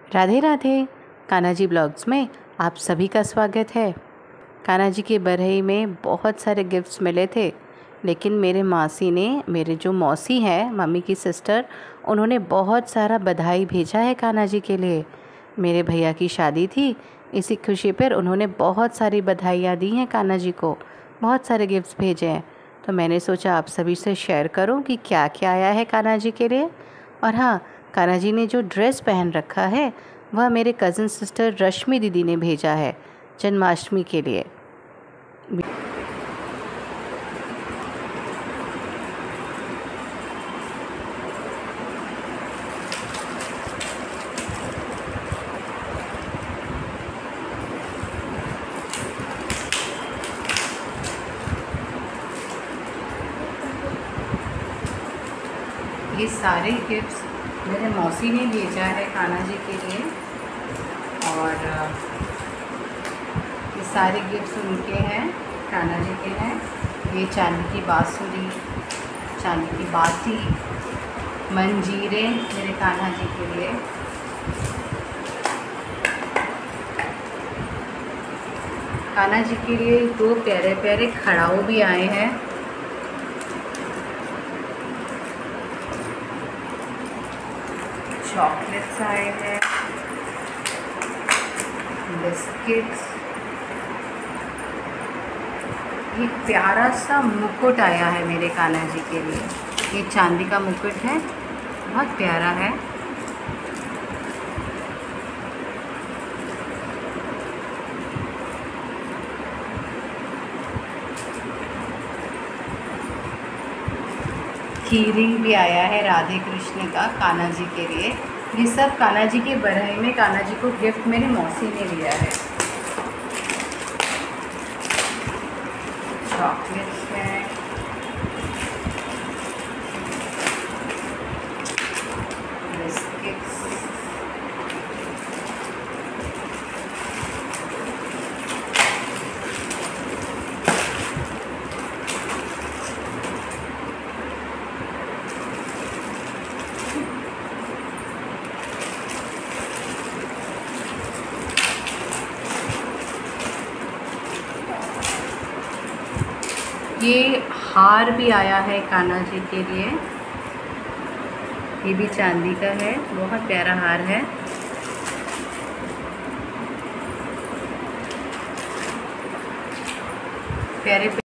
Radhe Radhe. Kanha ji blogs में आप सभी का स्वागत है। कान्हा जी के बरहई में बहुत सारे गिफ्ट्स मिले थे, लेकिन मेरे जो मौसी है, मम्मी की सिस्टर, उन्होंने बहुत सारा बधाई भेजा है कान्हा जी के लिए। मेरे भैया की शादी थी, इसी खुशी पर उन्होंने बहुत सारी बधाइयाँ दी हैं कान्हा जी को, बहुत सारे गिफ्ट्स भेजे हैं। तो मैंने सोचा आप सभी से शेयर करूं कि क्या क्या आया है कान्हा जी के लिए। और हाँ, कान्हा जी ने जो ड्रेस पहन रखा है वह मेरे कज़न सिस्टर रश्मि दीदी ने भेजा है जन्माष्टमी के लिए। ये सारे गिफ्ट्स मेरे मौसी ने भेजा है कान्हा जी के लिए, और ये सारे गिफ्ट्स उनके हैं, कान्हा जी के हैं। ये चांदी की बांसुरी, चांदी की बाती, मंजीरे मेरे कान्हा जी के लिए। कान्हा जी के लिए 2 प्यारे प्यारे खड़ाऊ भी आए हैं। चॉकलेट्स आए हैं, बिस्किट्स, ये प्यारा सा मुकुट आया है मेरे कान्हा जी के लिए। ये चांदी का मुकुट है, बहुत प्यारा है। कीरिंग भी आया है राधे कृष्ण का कान्हा जी के लिए। ये सब कान्हा जी के बरहई में कान्हा जी को गिफ्ट मेरी मौसी ने दिया है। चॉकलेट्स हैं, बिस्किट्स, ये हार भी आया है कान्हा जी के लिए। ये भी चांदी का है, बहुत प्यारा हार है। प्यारे